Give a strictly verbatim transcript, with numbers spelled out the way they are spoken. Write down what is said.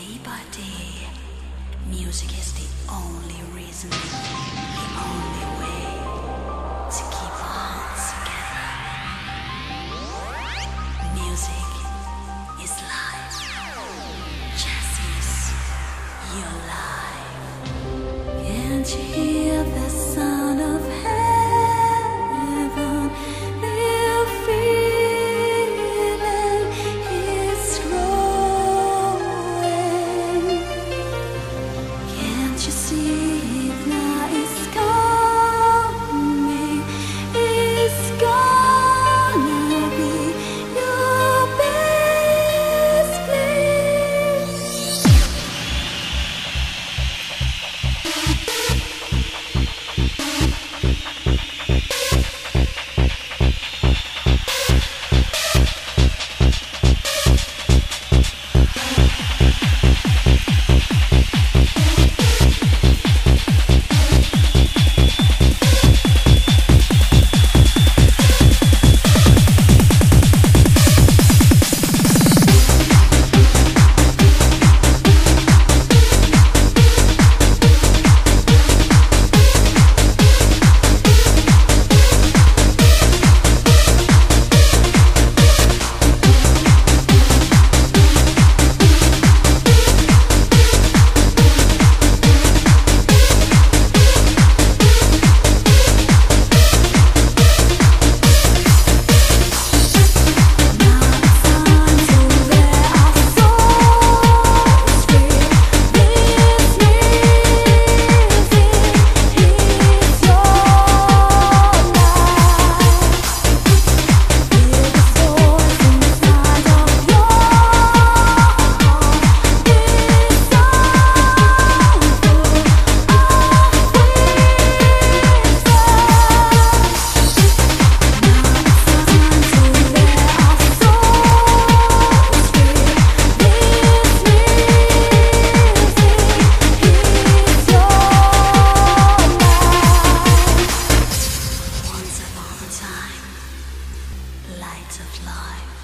day by day, music is the only reason, the only way to keep on together. Music is life. Jazz is your life. Can't you hear the sound of heaven? The feeling is growing. Can't you see it now? It's coming. It's gonna be your best place. Light of life.